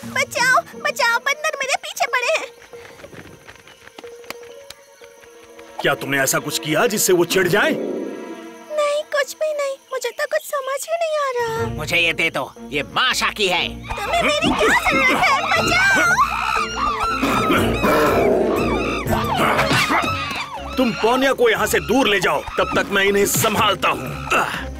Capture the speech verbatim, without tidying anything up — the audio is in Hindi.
बचाओ बचाओ, बंदर मेरे पीछे पड़े हैं। क्या तुमने ऐसा कुछ किया जिससे वो चिढ़ जाए? नहीं, कुछ भी नहीं, मुझे तो कुछ समझ ही नहीं आ रहा। मुझे ये दे दो, ये माशा की है। तुम्हें मेरी क्या जरूरत है? बचाओ! तुम पौनिया को यहाँ से दूर ले जाओ, तब तक मैं इन्हें संभालता हूँ।